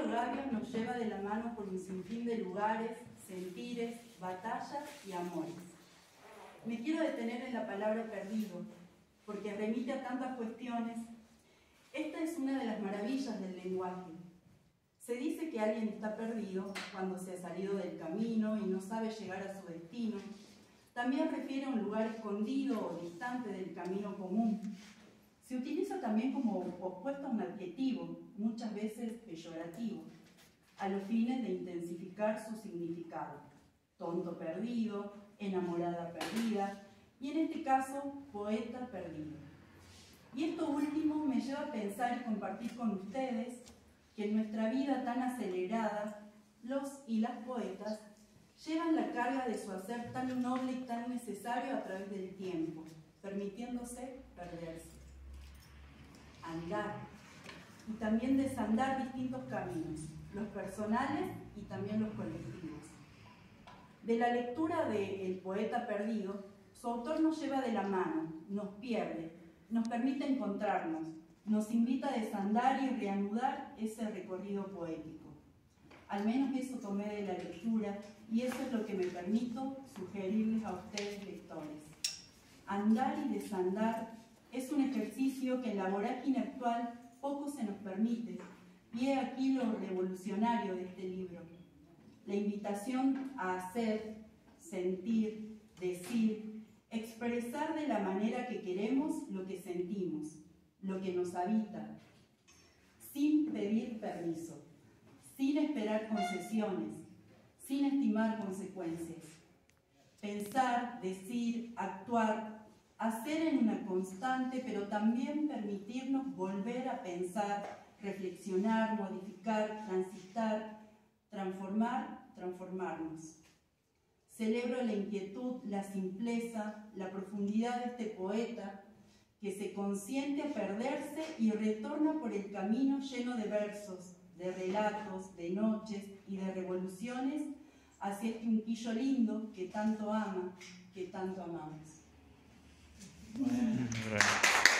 Los Gavios nos lleva de la mano por un sinfín de lugares, sentires, batallas y amores. Me quiero detener en la palabra perdido, porque remite a tantas cuestiones. Esta es una de las maravillas del lenguaje. Se dice que alguien está perdido cuando se ha salido del camino y no sabe llegar a su destino. También refiere a un lugar escondido o distante del camino común. Se utiliza también como opuesto a un adjetivo, muchas veces peyorativo, a los fines de intensificar su significado. Tonto perdido, enamorada perdida, y en este caso, poeta perdido. Y esto último me lleva a pensar y compartir con ustedes que en nuestra vida tan acelerada, los y las poetas llevan la carga de su hacer tan noble y tan necesario a través del tiempo, permitiéndose perderse, andar y también desandar distintos caminos, los personales y también los colectivos. De la lectura de El poeta perdido, su autor nos lleva de la mano, nos pierde, nos permite encontrarnos, nos invita a desandar y reanudar ese recorrido poético. Al menos eso tomé de la lectura y eso es lo que me permito sugerirles a ustedes, lectores. Andar y desandar es un ejercicio que en la vorágine actual poco se nos permite, y he aquí lo revolucionario de este libro. La invitación a hacer, sentir, decir, expresar de la manera que queremos lo que sentimos, lo que nos habita, sin pedir permiso, sin esperar concesiones, sin estimar consecuencias. Pensar, decir, actuar, hacer en una constante, pero también permitirnos volver a pensar, reflexionar, modificar, transitar, transformar, transformarnos. Celebro la inquietud, la simpleza, la profundidad de este poeta que se consiente a perderse y retorna por el camino lleno de versos, de relatos, de noches y de revoluciones hacia este unquillo lindo que tanto ama, que tanto amamos. Bueno.